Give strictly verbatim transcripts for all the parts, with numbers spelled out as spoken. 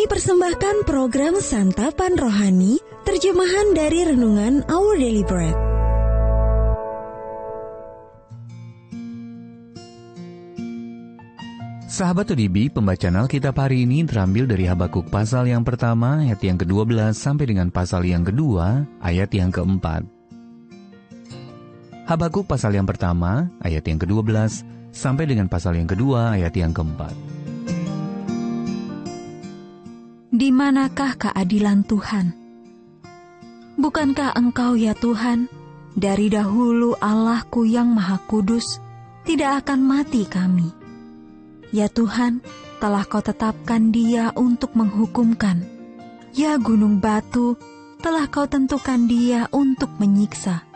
Kami persembahkan program Santapan Rohani, terjemahan dari Renungan Our Daily Bread. Sahabat O D B, pembacaan Alkitab hari ini terambil dari Habakuk pasal yang pertama, ayat yang kedua belas sampai dengan pasal yang kedua, ayat yang keempat. Habakuk pasal yang pertama, ayat yang kedua belas sampai dengan pasal yang kedua, ayat yang keempat. Di manakah keadilan Tuhan? Bukankah Engkau ya Tuhan, dari dahulu Allahku yang Maha Kudus, tidak akan mati kami? Ya Tuhan, telah Kau tetapkan Dia untuk menghukumkan. Ya gunung batu, telah Kau tentukan Dia untuk menyiksa.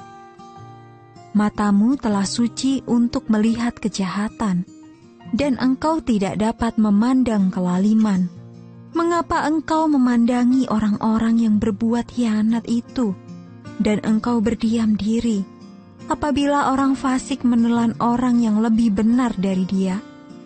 Matamu telah suci untuk melihat kejahatan, dan Engkau tidak dapat memandang kelaliman. Mengapa Engkau memandangi orang-orang yang berbuat khianat itu, dan Engkau berdiam diri, apabila orang fasik menelan orang yang lebih benar dari dia?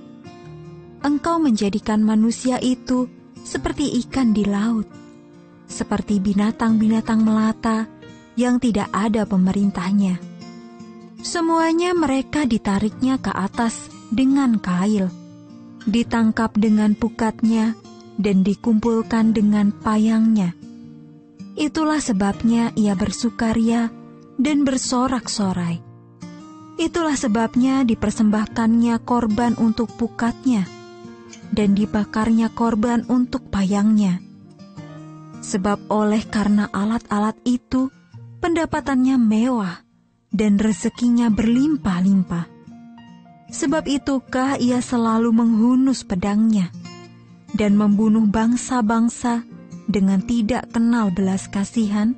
Engkau menjadikan manusia itu seperti ikan di laut, seperti binatang-binatang melata yang tidak ada pemerintahnya. Semuanya mereka ditariknya ke atas dengan kail, ditangkap dengan pukatnya, dan dikumpulkan dengan payangnya. Itulah sebabnya ia bersukaria dan bersorak-sorai. Itulah sebabnya dipersembahkannya korban untuk pukatnya, dan dibakarnya korban untuk payangnya. Sebab oleh karena alat-alat itu, pendapatannya mewah, dan rezekinya berlimpah-limpah. Sebab itukah ia selalu menghunus pedangnya, dan membunuh bangsa-bangsa dengan tidak kenal belas kasihan?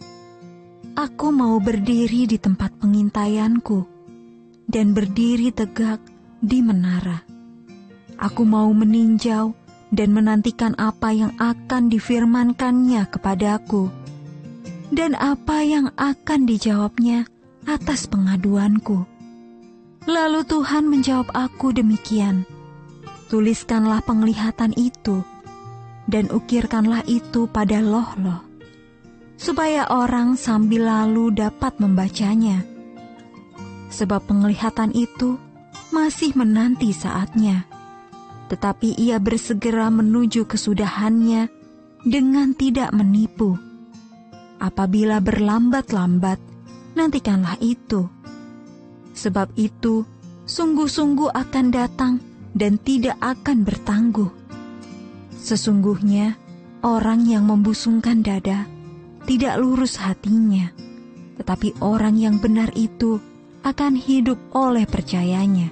Aku mau berdiri di tempat pengintaianku, dan berdiri tegak di menara. Aku mau meninjau dan menantikan apa yang akan difirmankannya kepadaku, dan apa yang akan dijawabnya atas pengaduanku. Lalu Tuhan menjawab aku demikian, tuliskanlah penglihatan itu, dan ukirkanlah itu pada loh-loh, supaya orang sambil lalu dapat membacanya. Sebab penglihatan itu masih menanti saatnya, tetapi ia bersegera menuju kesudahannya dengan tidak menipu. Apabila berlambat-lambat, nantikanlah itu. Sebab itu, sungguh-sungguh akan datang dan tidak akan bertangguh. Sesungguhnya, orang yang membusungkan dada tidak lurus hatinya, tetapi orang yang benar itu akan hidup oleh percayanya.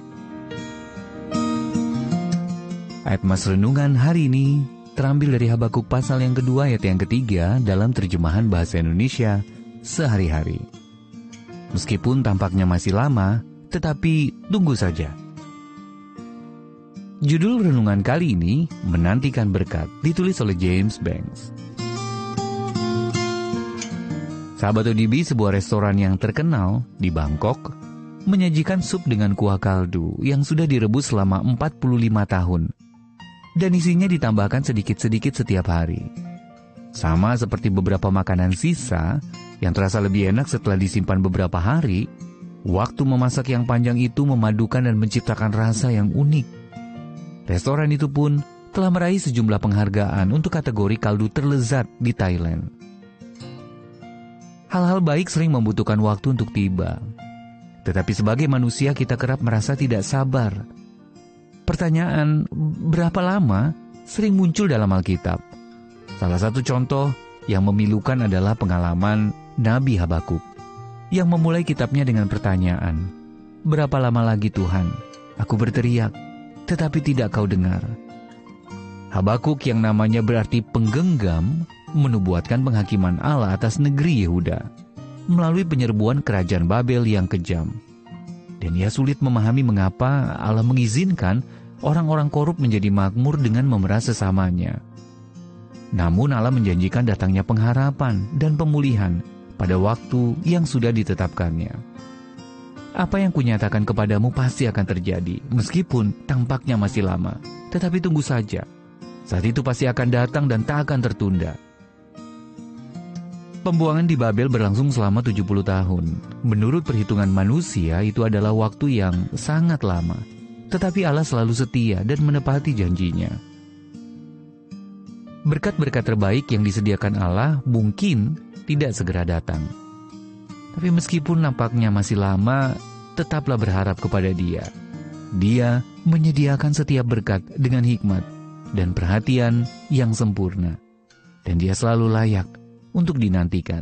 Ayat Mas Renungan hari ini terambil dari Habakuk pasal yang kedua ayat yang ketiga dalam terjemahan bahasa Indonesia sehari-hari. Meskipun tampaknya masih lama, tetapi tunggu saja. Judul renungan kali ini, Menantikan Berkat, ditulis oleh James Banks. Sahabat O D B, sebuah restoran yang terkenal di Bangkok menyajikan sup dengan kuah kaldu yang sudah direbus selama empat puluh lima tahun. Dan isinya ditambahkan sedikit-sedikit setiap hari. Sama seperti beberapa makanan sisa yang terasa lebih enak setelah disimpan beberapa hari, waktu memasak yang panjang itu memadukan dan menciptakan rasa yang unik. Restoran itu pun telah meraih sejumlah penghargaan untuk kategori kaldu terlezat di Thailand. Hal-hal baik sering membutuhkan waktu untuk tiba. Tetapi sebagai manusia kita kerap merasa tidak sabar. Pertanyaan, berapa lama, sering muncul dalam Alkitab. Salah satu contoh yang memilukan adalah pengalaman Nabi Habakuk, yang memulai kitabnya dengan pertanyaan, berapa lama lagi Tuhan? Aku berteriak, tetapi tidak Kau dengar. Habakuk yang namanya berarti penggenggam, menubuatkan penghakiman Allah atas negeri Yehuda, melalui penyerbuan kerajaan Babel yang kejam. Dan ia sulit memahami mengapa Allah mengizinkan orang-orang korup menjadi makmur dengan memeras sesamanya. Namun Allah menjanjikan datangnya pengharapan dan pemulihan pada waktu yang sudah ditetapkannya. Apa yang kunyatakan kepadamu pasti akan terjadi, meskipun tampaknya masih lama. Tetapi tunggu saja. Saat itu pasti akan datang dan tak akan tertunda. Pembuangan di Babel berlangsung selama tujuh puluh tahun. Menurut perhitungan manusia, itu adalah waktu yang sangat lama. Tetapi Allah selalu setia dan menepati janjinya. Berkat-berkat terbaik yang disediakan Allah mungkin tidak segera datang. Tapi meskipun nampaknya masih lama, tetaplah berharap kepada Dia. Dia menyediakan setiap berkat dengan hikmat dan perhatian yang sempurna. Dan Dia selalu layak untuk dinantikan.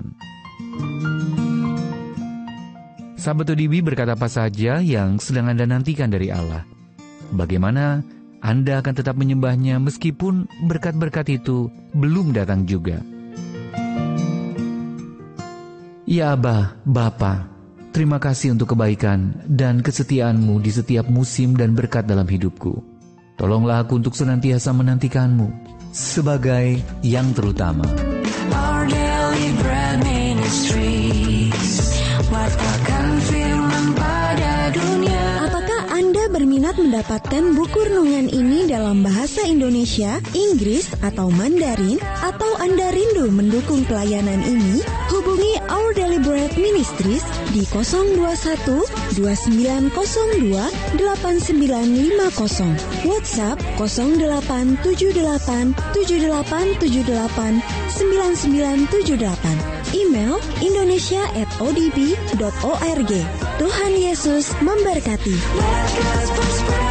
Sahabat O D B, berkat apa saja yang sedang Anda nantikan dari Allah? Bagaimana Anda akan tetap menyembahnya meskipun berkat-berkat itu belum datang juga? Ya Abah, Bapa, terima kasih untuk kebaikan dan kesetiaan-Mu di setiap musim dan berkat dalam hidupku. Tolonglah aku untuk senantiasa menantikan-Mu sebagai yang terutama. Our Daily Bread Ministries, watakkan firman pada dunia. Apakah Anda berminat mendapatkan buku renungan ini dalam bahasa Indonesia, Inggris, atau Mandarin? Atau Anda rindu mendukung pelayanan ini? Hubungi Our Daily Bread Ministries di nol dua satu dua sembilan nol dua delapan sembilan lima nol, WhatsApp nol delapan tujuh delapan tujuh delapan tujuh delapan sembilan sembilan tujuh delapan, email indonesia at o d b dot org. Tuhan Yesus memberkati. Let God's prosper.